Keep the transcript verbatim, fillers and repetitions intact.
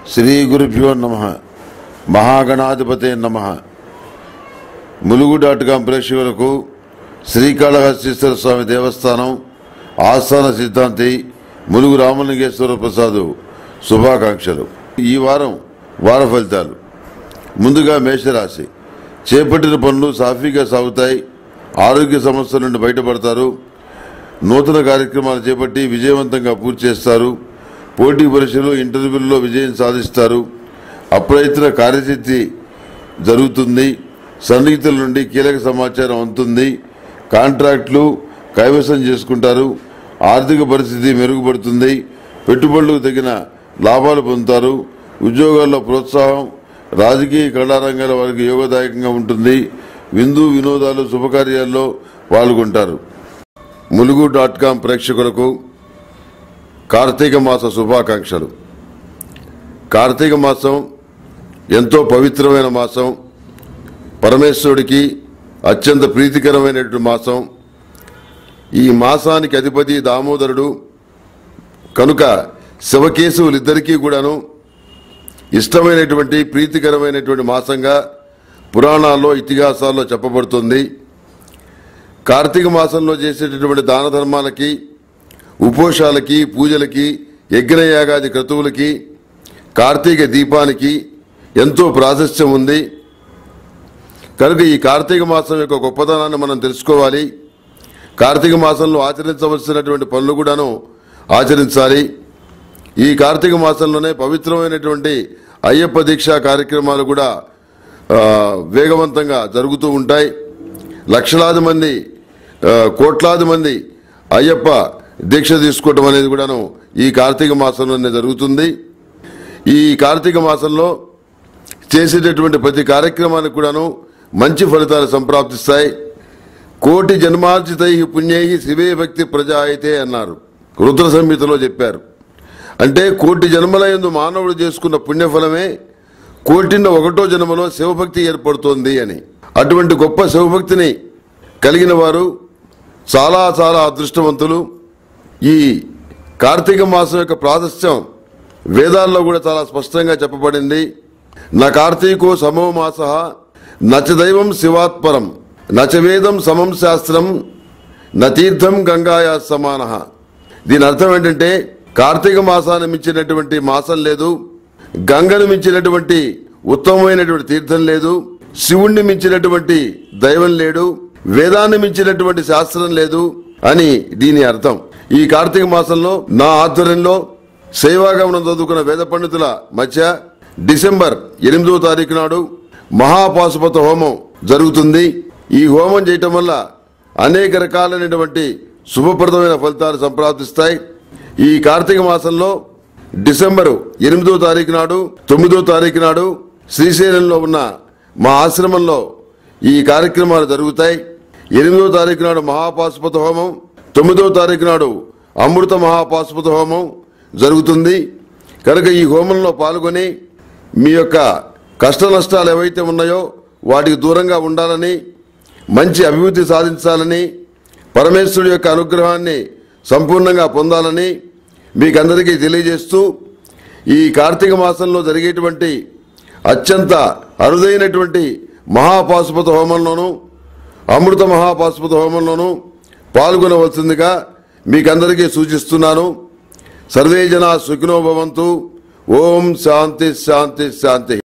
శ్రీ గురుభ్యో నమః. మహాగణాధిపతే నమః. ములుగు డాట్ కామ్ ప్రేక్షకులకు శ్రీకాళహస్తీశ్వర స్వామి దేవస్థానం ఆస్థాన సిద్ధాంతి ములుగు రామలింగేశ్వర ప్రసాద్ శుభాకాంక్షలు. ఈ వారం వార ఫలితాలు. ముందుగా మేషరాశి. చేపట్టిన పనులు సాఫీగా సాగుతాయి. ఆరోగ్య సమస్యల నుండి బయటపడతారు. నూతన కార్యక్రమాలు చేపట్టి విజయవంతంగా పూర్తి చేస్తారు. పోటీ పరీక్షలు ఇంటర్వ్యూల్లో విజయం సాధిస్తారు. అప్రయత్న కార్యసిద్ధి జరుగుతుంది. సన్నిహితుల నుండి కీలక సమాచారం అందుతుంది. కాంట్రాక్టులు కైవసం చేసుకుంటారు. ఆర్థిక పరిస్థితి మెరుగుపడుతుంది. పెట్టుబడులకు తగిన లాభాలు పొందుతారు. ఉద్యోగాల్లో ప్రోత్సాహం. రాజకీయ కళారంగాల వారికి యోగదాయకంగా ఉంటుంది. విందు వినోదాలు శుభకార్యాల్లో పాల్గొంటారు. ములుగు డాట్ కామ్ ప్రేక్షకులకు కార్తీక మాస శుభాకాంక్షలు. కార్తీక మాసం ఎంతో పవిత్రమైన మాసం. పరమేశ్వరుడికి అత్యంత ప్రీతికరమైనటువంటి మాసం. ఈ మాసానికి అధిపతి దామోదరుడు కనుక శివకేశవులిద్దరికీ కూడాను ఇష్టమైనటువంటి ప్రీతికరమైనటువంటి మాసంగా పురాణాల్లో ఇతిహాసాల్లో చెప్పబడుతుంది. కార్తీక మాసంలో చేసేటటువంటి దాన ధర్మాలకి, ఉపోషాలకి, పూజలకి, యజ్ఞయాగాది క్రతువులకి, కార్తీక దీపానికి ఎంతో ప్రాశస్త్యం ఉంది. కనుక ఈ కార్తీక మాసం యొక్క గొప్పతనాన్ని మనం తెలుసుకోవాలి. కార్తీక మాసంలో ఆచరించవలసినటువంటి పనులు కూడాను ఆచరించాలి. ఈ కార్తీక మాసంలోనే పవిత్రమైనటువంటి అయ్యప్ప దీక్షా కార్యక్రమాలు కూడా వేగవంతంగా జరుగుతూ ఉంటాయి. లక్షలాది మంది, కోట్లాది మంది అయ్యప్ప దీక్ష తీసుకోవటం అనేది కూడాను ఈ కార్తీక మాసంలోనే జరుగుతుంది. ఈ కార్తీక మాసంలో చేసేటటువంటి ప్రతి కార్యక్రమానికి కూడాను మంచి ఫలితాలు సంప్రాప్తిస్తాయి. కోటి జన్మార్జితై పుణ్యై శివే భక్తి ప్రజాయితే అన్నారు, రుద్ర సంహితలో చెప్పారు. అంటే కోటి జన్మలయందు మానవుడు చేసుకున్న పుణ్యఫలమే కోటిన్న ఒకటో జన్మలో శివభక్తి ఏర్పడుతోంది అని. అటువంటి గొప్ప శివభక్తిని కలిగిన వారు చాలా చాలా అదృష్టవంతులు. ఈ కార్తీక మాసం యొక్క ప్రాశస్త్యం వేదాల్లో కూడా చాలా స్పష్టంగా చెప్పబడింది. న కార్తీకో సమో మాస నచ దైవం శివాత్పరం నచ వేదం సమం శాస్త్రం న తీర్థం గంగాయా సమాన. దీని అర్థం ఏంటంటే కార్తీక మాసాన్ని మించినటువంటి మాసం లేదు, గంగను మించినటువంటి ఉత్తమమైనటువంటి తీర్థం లేదు, శివుణ్ణి మించినటువంటి దైవం లేడు, వేదాన్ని మించినటువంటి శాస్త్రం లేదు అని దీని అర్థం. ఈ కార్తీక మాసంలో నా ఆధ్వర్యంలో సేవాగమనం చదువుకున్న వేద పండితుల మధ్య డిసెంబర్ ఎనిమిదో తారీఖు నాడు మహాపాశుపత హోమం జరుగుతుంది. ఈ హోమం చేయటం వల్ల అనేక రకాలైనటువంటి శుభప్రదమైన ఫలితాలు సంప్రాప్తిస్తాయి. ఈ కార్తీక మాసంలో డిసెంబరు ఎనిమిదో తారీఖు నాడు, తొమ్మిదో తారీఖు నాడు శ్రీశైలంలో ఉన్న మా ఆశ్రమంలో ఈ కార్యక్రమాలు జరుగుతాయి. ఎనిమిదో తారీఖు నాడు మహాపాశుపత హోమం, తొమ్మిదో తారీఖు నాడు అమృత మహాపాశుపత హోమం జరుగుతుంది. కనుక ఈ హోమంలో పాల్గొని మీ యొక్క కష్ట నష్టాలు ఏవైతే ఉన్నాయో వాటికి దూరంగా ఉండాలని, మంచి అభివృద్ధి సాధించాలని, పరమేశ్వరుడి యొక్క అనుగ్రహాన్ని సంపూర్ణంగా పొందాలని మీకందరికీ తెలియజేస్తూ, ఈ కార్తీక మాసంలో జరిగేటువంటి అత్యంత అరుదైనటువంటి మహాపాశుపత హోమంలోనూ అమృత మహాపాశుపత హోమంలోనూ పాల్గొనవలసిందిగా మీకందరికీ సూచిస్తున్నాను. సర్వే జనా సుఖినో భవంతు. ఓం శాంతి శాంతి శాంతి.